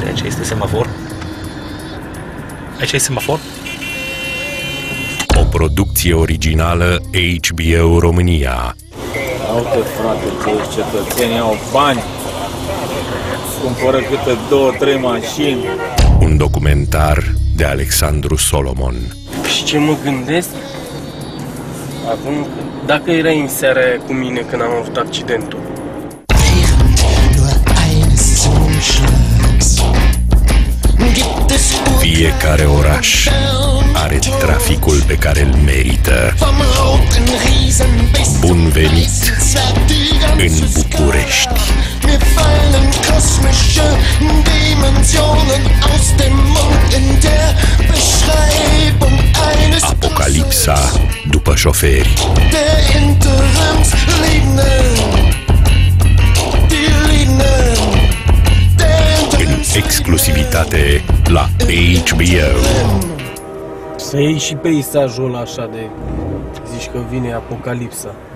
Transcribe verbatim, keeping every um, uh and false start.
Uite, aici este semafor. Aici este semafor. O producție originală H B O România. Uite, frate, toți cetățenii au bani. Cumpără câte două, trei mașini. Un documentar de Alexandru Solomon. Și ce mă gândesc? Acum, dacă erai în seara aia cu mine când am avut accidentul. Fiecare oraș are traficul pe care îl merită. Bun venit în București! Apocalipsa după șoferi. În exclusivitate la H B O. Să iei și peisajul ăla așa de... Zici că vine apocalipsa.